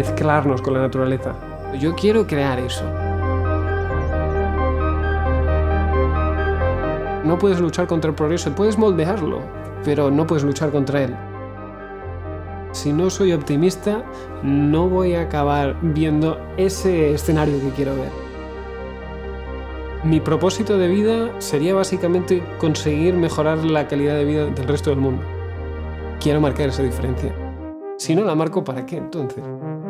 mezclarnos con la naturaleza. Yo quiero crear eso. No puedes luchar contra el progreso, puedes moldearlo, pero no puedes luchar contra él. Si no soy optimista, no voy a acabar viendo ese escenario que quiero ver. Mi propósito de vida sería básicamente conseguir mejorar la calidad de vida del resto del mundo. Quiero marcar esa diferencia. Si no la marco, ¿para qué entonces?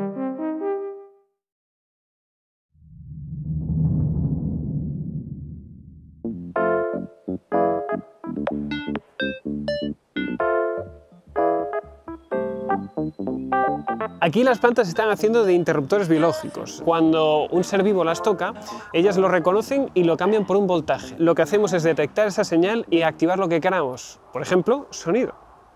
Aquí las plantas están haciendo de interruptores biológicos. Cuando un ser vivo las toca, ellas lo reconocen y lo cambian por un voltaje. Lo que hacemos es detectar esa señal y activar lo que queramos. Por ejemplo, sonido.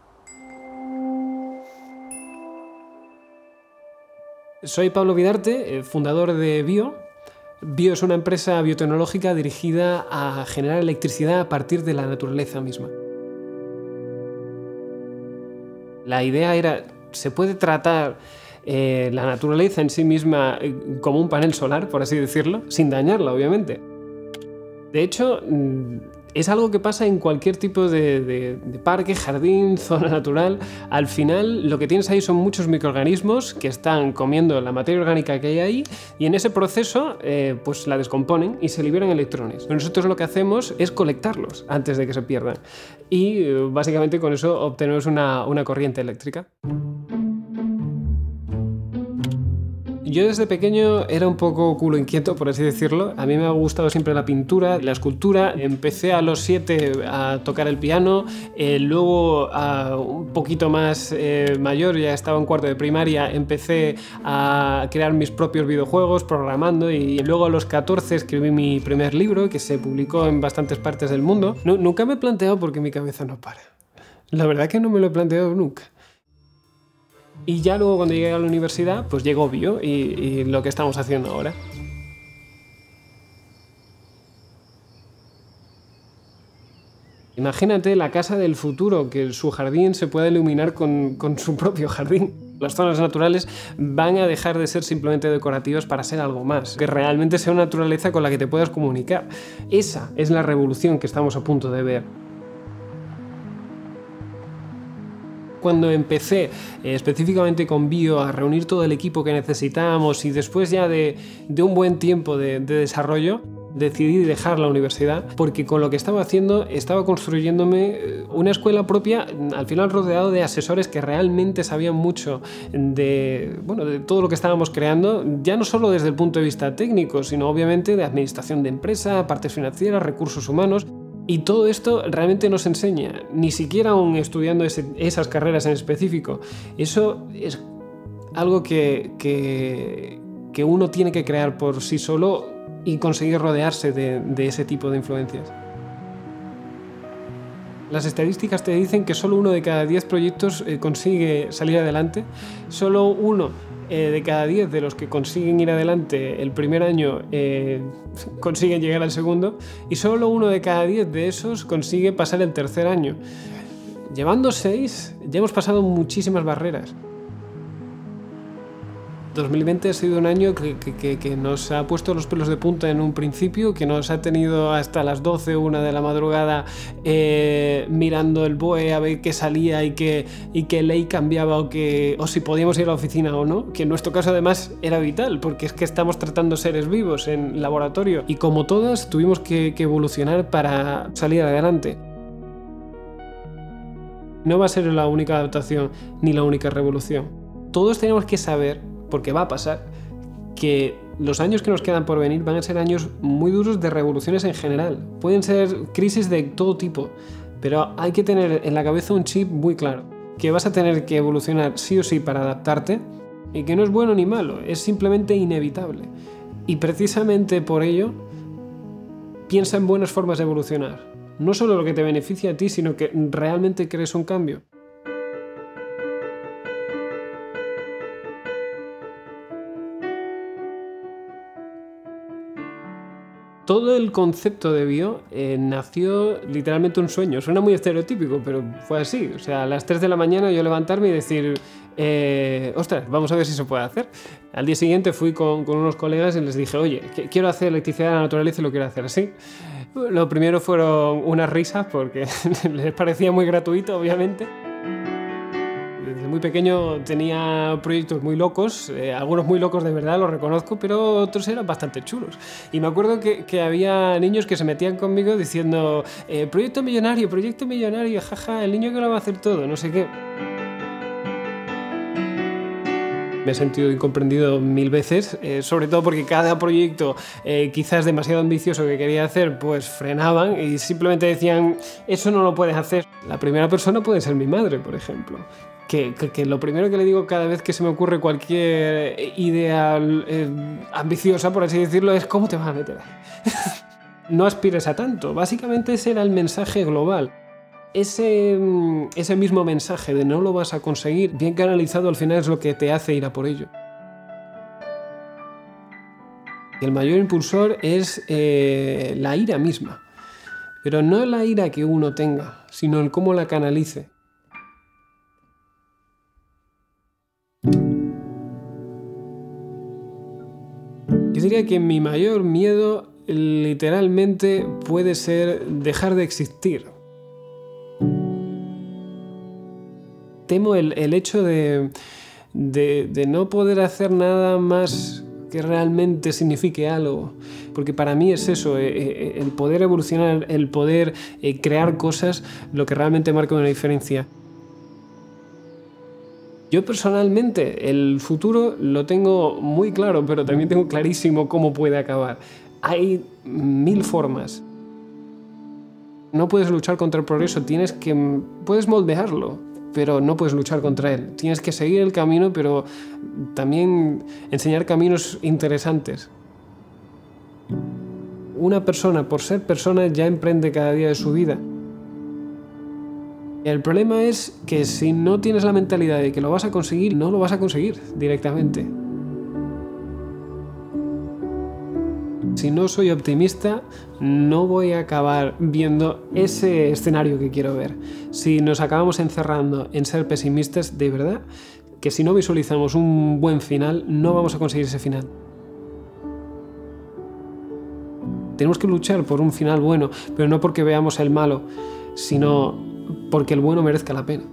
Soy Pablo Vidarte, fundador de Bio. Bio es una empresa biotecnológica dirigida a generar electricidad a partir de la naturaleza misma. La idea era, ¿se puede tratar la naturaleza en sí misma como un panel solar, por así decirlo, sin dañarla, obviamente? De hecho, es algo que pasa en cualquier tipo de parque, jardín, zona natural. Al final, lo que tienes ahí son muchos microorganismos que están comiendo la materia orgánica que hay ahí y en ese proceso pues la descomponen y se liberan electrones. Pero nosotros lo que hacemos es colectarlos antes de que se pierdan y básicamente con eso obtenemos una corriente eléctrica. Yo desde pequeño era un poco culo inquieto, por así decirlo. A mí me ha gustado siempre la pintura, la escultura. Empecé a los 7 a tocar el piano, luego un poquito más mayor, ya estaba en cuarto de primaria, empecé a crear mis propios videojuegos programando y luego a los 14 escribí mi primer libro que se publicó en bastantes partes del mundo. Nunca me he planteado por qué mi cabeza no para. La verdad que no me lo he planteado nunca. Y ya luego cuando llegué a la universidad, pues llegó Bio y lo que estamos haciendo ahora. Imagínate la casa del futuro, que su jardín se pueda iluminar con su propio jardín. Las zonas naturales van a dejar de ser simplemente decorativas para ser algo más, que realmente sea una naturaleza con la que te puedas comunicar. Esa es la revolución que estamos a punto de ver. Cuando empecé específicamente con Bio a reunir todo el equipo que necesitábamos y después ya de un buen tiempo de desarrollo, decidí dejar la universidad porque con lo que estaba haciendo estaba construyéndome una escuela propia, al final rodeado de asesores que realmente sabían mucho de todo lo que estábamos creando, ya no solo desde el punto de vista técnico, sino obviamente de administración de empresa, partes financieras, recursos humanos. Y todo esto realmente no se enseña, ni siquiera aún estudiando esas carreras en específico. Eso es algo que uno tiene que crear por sí solo y conseguir rodearse de ese tipo de influencias. Las estadísticas te dicen que solo 1 de cada 10 proyectos consigue salir adelante, solo 1 de cada 10 de los que consiguen ir adelante el primer año consiguen llegar al segundo y solo 1 de cada 10 de esos consigue pasar el tercer año. Llevando 6 ya hemos pasado muchísimas barreras. 2020 ha sido un año que nos ha puesto los pelos de punta en un principio, que nos ha tenido hasta las 12 o 1 de la madrugada mirando el BOE a ver qué salía y qué ley cambiaba o si podíamos ir a la oficina o no, que en nuestro caso además era vital, porque es que estamos tratando seres vivos en laboratorio y como todas tuvimos que evolucionar para salir adelante. No va a ser la única adaptación ni la única revolución. Todos tenemos que saber, porque va a pasar, que los años que nos quedan por venir van a ser años muy duros de revoluciones en general. Pueden ser crisis de todo tipo, pero hay que tener en la cabeza un chip muy claro, que vas a tener que evolucionar sí o sí para adaptarte y que no es bueno ni malo, es simplemente inevitable. Y precisamente por ello, piensa en buenas formas de evolucionar. No solo lo que te beneficia a ti, sino que realmente crees un cambio. Todo el concepto de Bio nació literalmente un sueño. Suena muy estereotípico, pero fue así. O sea, a las 3 de la mañana yo levantarme y decir Ostras, vamos a ver si se puede hacer. Al día siguiente fui con unos colegas y les dije, oye, quiero hacer electricidad de la naturaleza y lo quiero hacer así. Lo primero fueron unas risas porque les parecía muy gratuito, obviamente. Desde muy pequeño tenía proyectos muy locos, algunos muy locos de verdad, lo reconozco, pero otros eran bastante chulos. Y me acuerdo que había niños que se metían conmigo diciendo proyecto millonario, jaja, el niño que lo va a hacer todo, no sé qué. Me he sentido incomprendido 1000 veces, sobre todo porque cada proyecto quizás demasiado ambicioso que quería hacer, pues frenaban y simplemente decían, eso no lo puedes hacer. La primera persona puede ser mi madre, por ejemplo. Que lo primero que le digo cada vez que se me ocurre cualquier idea ambiciosa, por así decirlo, es ¿cómo te vas a meter ahí? No aspires a tanto. Básicamente ese era el mensaje global. Ese mismo mensaje de no lo vas a conseguir, bien canalizado, al final es lo que te hace ir a por ello. El mayor impulsor es la ira misma, pero no la ira que uno tenga, sino el cómo la canalice. Yo diría que mi mayor miedo literalmente puede ser dejar de existir. Temo el hecho de no poder hacer nada más que realmente signifique algo, porque para mí es eso, el poder evolucionar, el poder crear cosas, lo que realmente marca una diferencia. Yo personalmente el futuro lo tengo muy claro, pero también tengo clarísimo cómo puede acabar. Hay 1000 formas. No puedes luchar contra el progreso, puedes moldearlo, pero no puedes luchar contra él. Tienes que seguir el camino, pero también enseñar caminos interesantes. Una persona, por ser persona, ya emprende cada día de su vida. El problema es que si no tienes la mentalidad de que lo vas a conseguir, no lo vas a conseguir directamente. Si no soy optimista, no voy a acabar viendo ese escenario que quiero ver. Si nos acabamos encerrando en ser pesimistas, de verdad, que si no visualizamos un buen final, no vamos a conseguir ese final. Tenemos que luchar por un final bueno, pero no porque veamos el malo, sino porque el bueno merezca la pena.